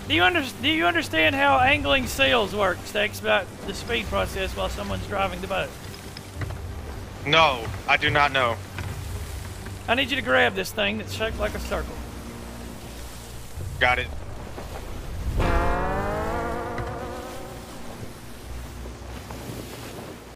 Do you understand how angling sails works to expedite the speed process while someone's driving the boat? No, I do not know. I need you to grab this thing that's shaped like a circle. Got it.